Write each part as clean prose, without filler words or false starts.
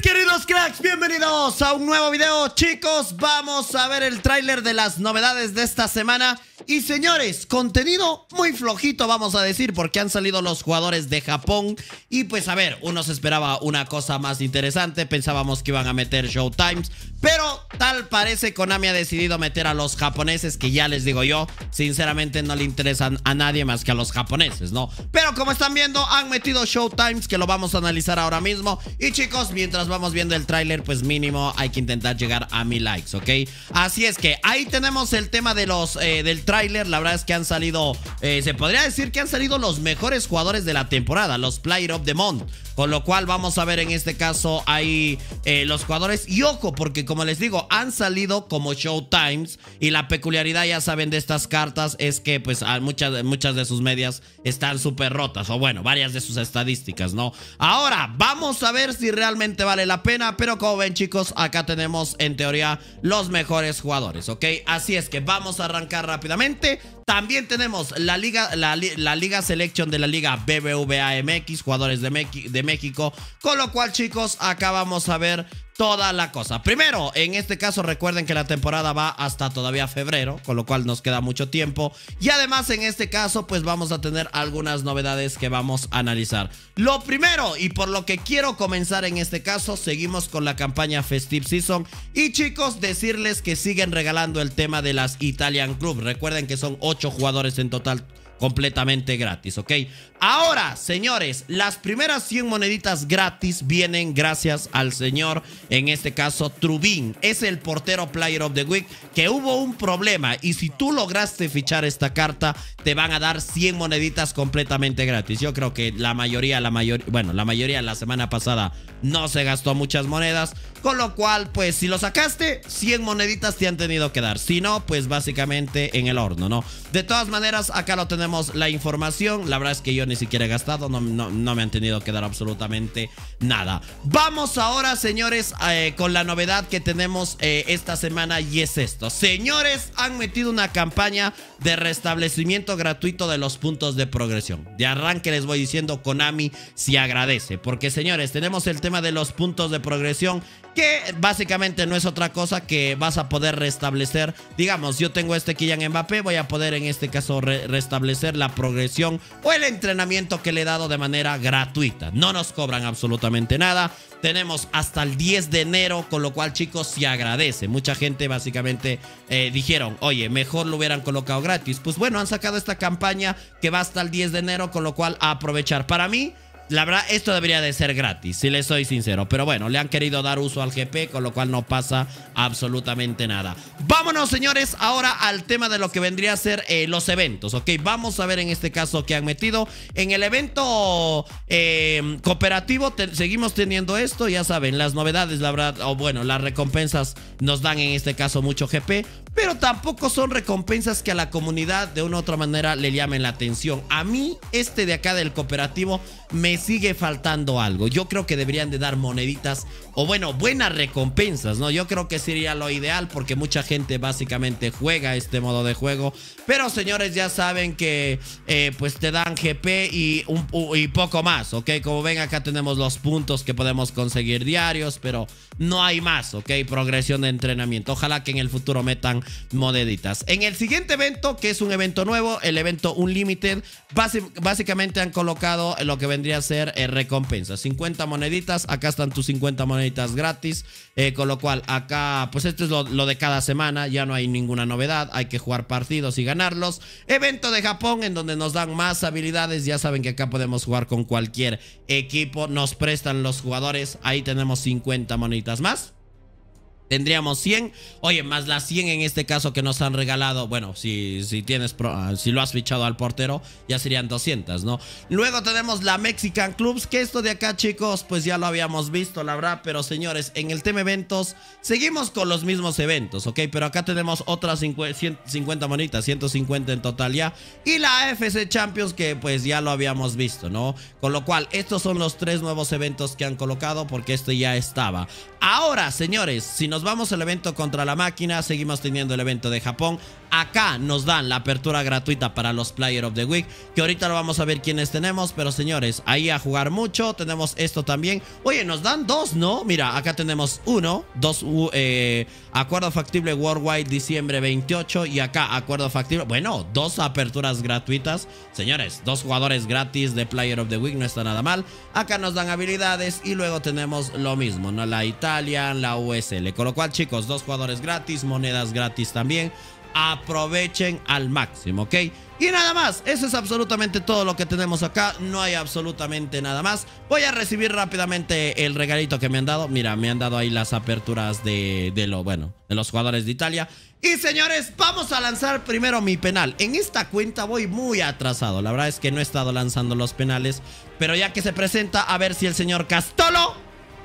Queridos cracks, bienvenidos a un nuevo video. Chicos, vamos a ver el tráiler de las novedades de esta semana. Y señores, contenido muy flojito, vamos a decir, porque han salido los jugadores de Japón. Y pues a ver, uno se esperaba una cosa más interesante. Pensábamos que iban a meter Showtimes, pero tal parece Konami ha decidido meter a los japoneses, que ya les digo yo, sinceramente no le interesan a nadie más que a los japoneses, ¿no? Pero como están viendo, han metido Showtimes, que lo vamos a analizar ahora mismo. Y chicos, mientras vamos viendo el tráiler, pues mínimo hay que intentar llegar a 1000 likes, ¿ok? Así es que ahí tenemos el tema de los del tráiler. La verdad es que han salido, se podría decir que han salido los mejores jugadores de la temporada, los Player of the Month. Con lo cual vamos a ver en este caso ahí los jugadores. Y ojo, porque como les digo, han salido como Showtimes. Y la peculiaridad, ya saben, de estas cartas es que pues muchas de sus medias están súper rotas. O bueno, varias de sus estadísticas, ¿no? Ahora, vamos a ver si realmente vale la pena. Pero como ven, chicos, acá tenemos en teoría los mejores jugadores, ¿ok? Así es que vamos a arrancar rápidamente. También tenemos la Liga Selection de la Liga BBVA MX, jugadores de México. Con lo cual, chicos, acá vamos a ver toda la cosa. Primero, en este caso recuerden que la temporada va hasta todavía febrero, con lo cual nos queda mucho tiempo. Y además en este caso pues vamos a tener algunas novedades que vamos a analizar. Lo primero, y por lo que quiero comenzar en este caso, seguimos con la campaña Festive Season. Y chicos, decirles que siguen regalando el tema de las Italian Club. Recuerden que son 8 jugadores en total, completamente gratis, ¿ok? Ahora, señores, las primeras 100 moneditas gratis vienen gracias al señor, en este caso, Trubin. Es el portero Player of the Week, que hubo un problema. Y si tú lograste fichar esta carta, te van a dar 100 moneditas completamente gratis. Yo creo que la mayoría la semana pasada no se gastó muchas monedas. Con lo cual, pues, si lo sacaste, 100 moneditas te han tenido que dar. Si no, pues, básicamente en el horno, ¿no? De todas maneras, acá lo tenemos la información. La verdad es que yo ni siquiera he gastado, no me han tenido que dar absolutamente nada. Vamos ahora, señores, con la novedad que tenemos esta semana, y es esto. Señores, han metido una campaña de restablecimiento gratuito de los puntos de progresión. De arranque les voy diciendo, Konami se agradece, porque señores, tenemos el tema de los puntos de progresión, que básicamente no es otra cosa que vas a poder restablecer. Digamos, yo tengo este Kylian Mbappé, voy a poder en este caso restablecer la progresión o el entrenamiento que le he dado de manera gratuita. No nos cobran absolutamente nada. Tenemos hasta el 10 de enero, con lo cual, chicos, se agradece. Mucha gente básicamente dijeron, oye, mejor lo hubieran colocado gratis. Pues bueno, han sacado esta campaña que va hasta el 10 de enero, con lo cual a aprovechar. Para mí, la verdad, esto debería de ser gratis, si les soy sincero. Pero bueno, le han querido dar uso al GP, con lo cual no pasa absolutamente nada. Vámonos, señores, ahora al tema de lo que vendría a ser los eventos, ¿ok? Vamos a ver en este caso que han metido. En el evento cooperativo seguimos teniendo esto, ya saben, las novedades, la verdad, o bueno, las recompensas nos dan en este caso mucho GP. Pero tampoco son recompensas que a la comunidad de una u otra manera le llamen la atención. A mí, este de acá del cooperativo me sigue faltando algo. Yo creo que deberían de dar moneditas, o bueno, buenas recompensas, ¿no? Yo creo que sería lo ideal, porque mucha gente básicamente juega este modo de juego. Pero señores, ya saben que pues te dan GP y poco más, ¿ok? Como ven, acá tenemos los puntos que podemos conseguir diarios, pero no hay más, ¿ok? Progresión de entrenamiento. Ojalá que en el futuro metan moneditas. En el siguiente evento, que es un evento nuevo, el evento Unlimited, básicamente han colocado lo que vendría a ser recompensas. 50 moneditas, acá están tus 50 moneditas gratis, con lo cual acá, pues esto es lo de cada semana, ya no hay ninguna novedad, hay que jugar partidos y ganarlos. Evento de Japón, en donde nos dan más habilidades, ya saben que acá podemos jugar con cualquier equipo, nos prestan los jugadores, ahí tenemos 50 moneditas más. Tendríamos 100, oye, más las 100 en este caso que nos han regalado. Bueno, si lo has fichado al portero, ya serían 200, ¿no? Luego tenemos la Mexican Clubs, que esto de acá, chicos, pues ya lo habíamos visto, la verdad. Pero señores, en el tema eventos, seguimos con los mismos eventos, ¿ok? Pero acá tenemos otras 50 monitas, 150 en total ya. Y la AFC Champions, que pues ya lo habíamos visto, ¿no? Con lo cual, estos son los 3 nuevos eventos que han colocado, porque esto ya estaba. Ahora, señores, si nos vamos al evento contra la máquina, seguimos teniendo el evento de Japón. Acá nos dan la apertura gratuita para los Player of the Week, que ahorita lo vamos a ver quiénes tenemos, pero señores, ahí a jugar mucho. Tenemos esto también. Oye, nos dan dos, ¿no? Mira, acá tenemos uno, dos, acuerdo factible Worldwide diciembre 28 y acá acuerdo factible, bueno, dos aperturas gratuitas. Señores, dos jugadores gratis de Player of the Week, no está nada mal. Acá nos dan habilidades y luego tenemos lo mismo, ¿no? La Italian, la USL, con lo cual, chicos, dos jugadores gratis, monedas gratis también. Aprovechen al máximo, ¿ok? Y nada más, eso es absolutamente todo lo que tenemos acá. No hay absolutamente nada más. Voy a recibir rápidamente el regalito que me han dado. Mira, me han dado ahí las aperturas de los jugadores de Italia. Y señores, vamos a lanzar primero mi penal. En esta cuenta voy muy atrasado. La verdad es que no he estado lanzando los penales, pero ya que se presenta, a ver si el señor Castolo...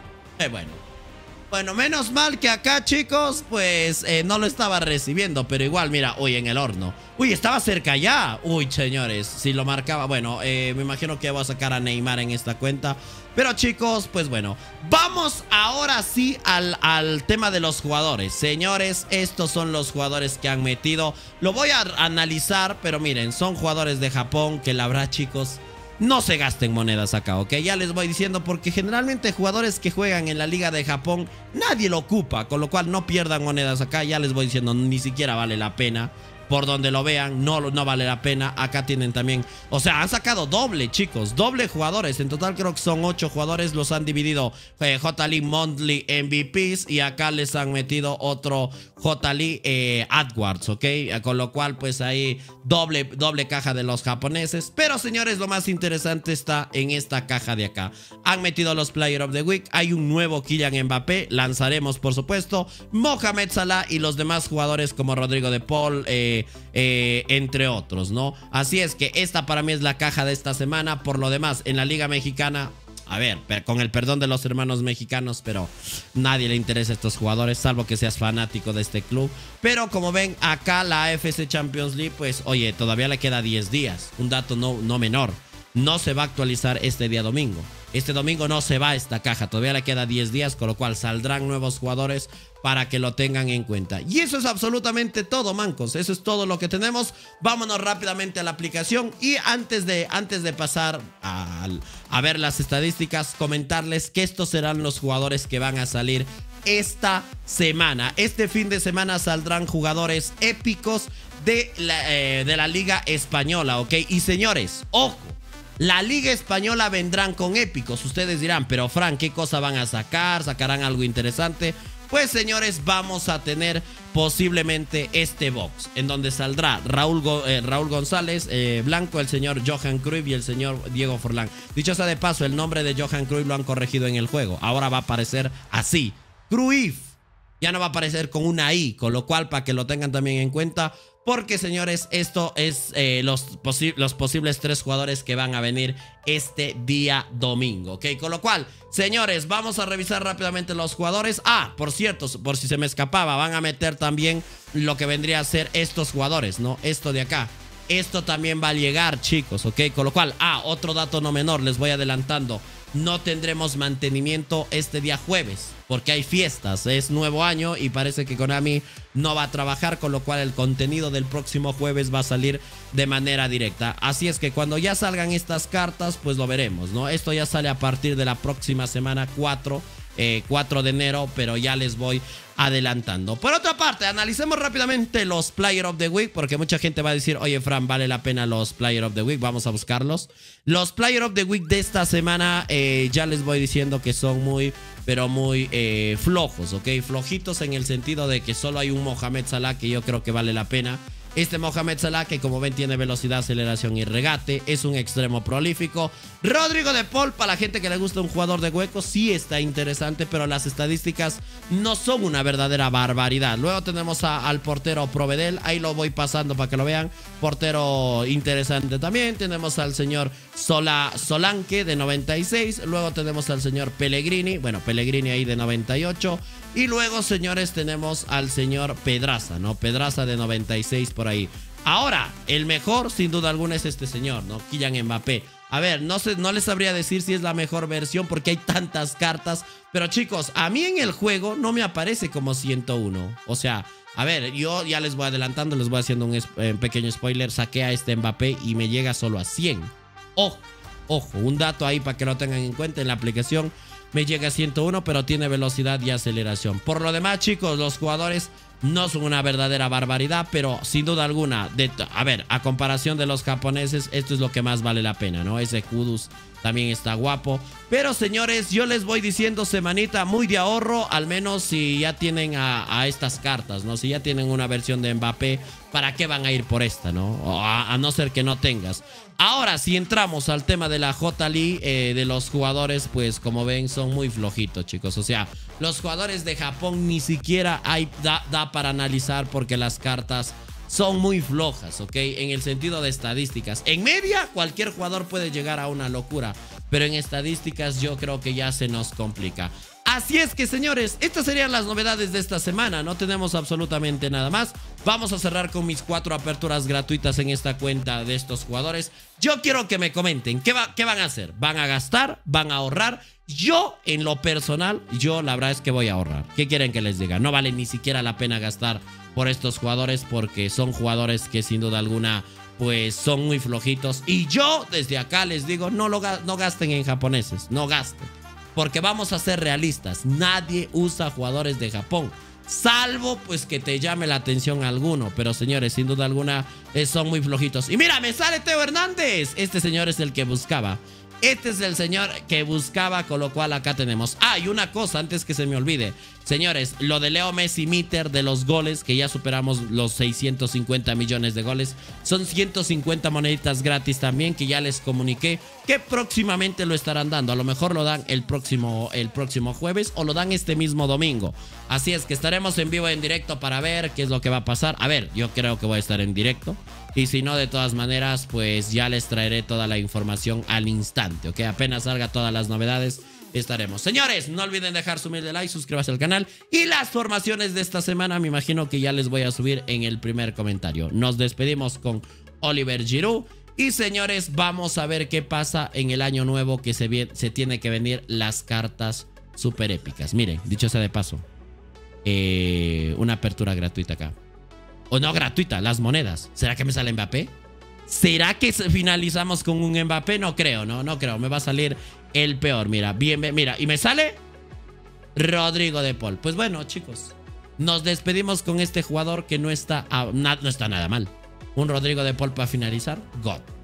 Bueno, menos mal que acá, chicos, pues no lo estaba recibiendo. Pero igual, mira, uy, en el horno. Uy, estaba cerca ya. Uy, señores, si lo marcaba. Bueno, me imagino que voy a sacar a Neymar en esta cuenta. Pero chicos, pues bueno, vamos ahora sí al tema de los jugadores. Señores, estos son los jugadores que han metido. Lo voy a analizar, pero miren, son jugadores de Japón que la verdad, chicos... No se gasten monedas acá, ¿ok? Ya les voy diciendo porque generalmente jugadores que juegan en la Liga de Japón nadie lo ocupa, con lo cual no pierdan monedas acá. Ya les voy diciendo, ni siquiera vale la pena. Por donde lo vean, no vale la pena. Acá tienen también, o sea, han sacado doble, chicos, doble jugadores. En total creo que son 8 jugadores. Los han dividido J-League Monthly MVPs. Y acá les han metido otro J-League AdWords, ¿ok? Con lo cual pues ahí doble caja de los japoneses. Pero señores, lo más interesante está en esta caja de acá. Han metido los Player of the Week. Hay un nuevo Kylian Mbappé. Lanzaremos por supuesto Mohamed Salah y los demás jugadores como Rodrigo de Paul, entre otros, ¿no? Así es que esta para mí es la caja de esta semana. Por lo demás, en la Liga Mexicana, a ver, con el perdón de los hermanos mexicanos, pero nadie le interesa a estos jugadores, salvo que seas fanático de este club. Pero como ven, acá la AFC Champions League, pues, oye, todavía le queda 10 días. Un dato no menor. No se va a actualizar este día domingo. Este domingo no se va esta caja. Todavía le queda 10 días, con lo cual saldrán nuevos jugadores para que lo tengan en cuenta. Y eso es absolutamente todo, mancos. Eso es todo lo que tenemos. Vámonos rápidamente a la aplicación. Y antes de pasar a ver las estadísticas, comentarles que estos serán los jugadores que van a salir esta semana. Este fin de semana saldrán jugadores épicos de la Liga Española, ¿ok? Y señores, ojo. La Liga Española vendrán con épicos. Ustedes dirán, pero Fran, ¿qué cosa van a sacar? ¿Sacarán algo interesante? Pues señores, vamos a tener posiblemente este box, en donde saldrá Raúl González Blanco, el señor Johan Cruyff y el señor Diego Forlán. Dicho sea de paso, el nombre de Johan Cruyff lo han corregido en el juego. Ahora va a aparecer así, Cruyff. Ya no va a aparecer con una I, con lo cual para que lo tengan también en cuenta. Porque señores, esto es los posibles 3 jugadores que van a venir este día domingo, ¿ok? Con lo cual, señores, vamos a revisar rápidamente los jugadores. Ah, por cierto, por si se me escapaba, van a meter también lo que vendría a ser estos jugadores, ¿no? Esto de acá. Esto también va a llegar, chicos, ¿ok? Con lo cual, otro dato no menor, les voy adelantando. No tendremos mantenimiento este día jueves, porque hay fiestas, es nuevo año y parece que Konami no va a trabajar, con lo cual el contenido del próximo jueves va a salir de manera directa. Así es que cuando ya salgan estas cartas, pues lo veremos, ¿no? Esto ya sale a partir de la próxima semana 4 de enero, pero ya les voy adelantando. Por otra parte, analicemos rápidamente los Player of the Week, porque mucha gente va a decir, oye Fran, ¿vale la pena los Player of the Week? Vamos a buscarlos. Los Player of the Week de esta semana, ya les voy diciendo que son muy flojos, ¿ok? Flojitos en el sentido de que solo hay un Mohamed Salah que yo creo que vale la pena. Este Mohamed Salah, que como ven tiene velocidad, aceleración y regate, es un extremo prolífico. Rodrigo de Paul, para la gente que le gusta un jugador de hueco, sí está interesante, pero las estadísticas no son una verdadera barbaridad. Luego tenemos al portero Provedel, ahí lo voy pasando para que lo vean. Portero interesante también. Tenemos al señor Solanke de 96. Luego tenemos al señor Pellegrini, bueno, Pellegrini ahí de 98. Y luego, señores, tenemos al señor Pedraza, ¿no? Pedraza de 96 por ahí. Ahora, el mejor, sin duda alguna, es este señor, ¿no? Kylian Mbappé. A ver, no les sabría decir si es la mejor versión porque hay tantas cartas. Pero chicos, a mí en el juego no me aparece como 101. O sea, A ver, yo ya les voy adelantando, les voy haciendo un pequeño spoiler. Saqué a este Mbappé y me llega solo a 100. Ojo, ojo, un dato ahí para que lo tengan en cuenta. En la aplicación me llega a 101, pero tiene velocidad y aceleración. Por lo demás, chicos, los jugadores no son una verdadera barbaridad, pero sin duda alguna, a ver, a comparación de los japoneses, esto es lo que más vale la pena, ¿no? Ese Kudus también está guapo. Pero señores, yo les voy diciendo semanita muy de ahorro, al menos si ya tienen a estas cartas, ¿no? Si ya tienen una versión de Mbappé, ¿para qué van a ir por esta, no? A no ser que no tengas. Ahora, si entramos al tema de la J-League, de los jugadores, pues como ven, son muy flojitos, chicos. O sea, los jugadores de Japón ni siquiera da para analizar porque las cartas son muy flojas, ¿ok? En el sentido de estadísticas. En media, cualquier jugador puede llegar a una locura, pero en estadísticas yo creo que ya se nos complica. Así es que, señores, estas serían las novedades de esta semana. No tenemos absolutamente nada más. Vamos a cerrar con mis 4 aperturas gratuitas en esta cuenta de estos jugadores. Yo quiero que me comenten qué van a hacer. ¿Van a gastar? ¿Van a ahorrar? Yo, en lo personal, la verdad es que voy a ahorrar. ¿Qué quieren que les diga? No vale ni siquiera la pena gastar por estos jugadores porque son jugadores que sin duda alguna pues son muy flojitos. Y yo desde acá les digo, no gasten en japoneses, no gasten. Porque vamos a ser realistas, nadie usa jugadores de Japón, salvo pues que te llame la atención alguno. Pero señores, sin duda alguna son muy flojitos. Y mira, me sale Teo Hernández. Este señor es el que buscaba. Este es el señor que buscaba, con lo cual acá tenemos. Ah, y una cosa antes que se me olvide. Señores, lo de Leo Messi Meter de los goles, que ya superamos los 650 millones de goles. Son 150 moneditas gratis también, que ya les comuniqué que próximamente lo estarán dando. A lo mejor lo dan el próximo jueves o lo dan este mismo domingo. Así es que estaremos en vivo, en directo, para ver qué es lo que va a pasar. A ver, yo creo que voy a estar en directo. Y si no, de todas maneras, pues ya les traeré toda la información al instante, ¿ok? Apenas salga todas las novedades, estaremos. Señores, no olviden dejar su humilde like, suscríbase al canal. Y las formaciones de esta semana, me imagino que ya les voy a subir en el primer comentario. Nos despedimos con Oliver Giroud. Y señores, vamos a ver qué pasa en el año nuevo, que se tiene que venir las cartas super épicas. Miren, dicho sea de paso, una apertura gratuita acá. O no gratuita, las monedas. ¿Será que me sale Mbappé? ¿Será que finalizamos con un Mbappé? No creo, no creo. Me va a salir el peor. Mira, mira. Y me sale Rodrigo de Paul. Pues bueno, chicos, nos despedimos con este jugador que no está nada mal. Un Rodrigo de Paul para finalizar. God.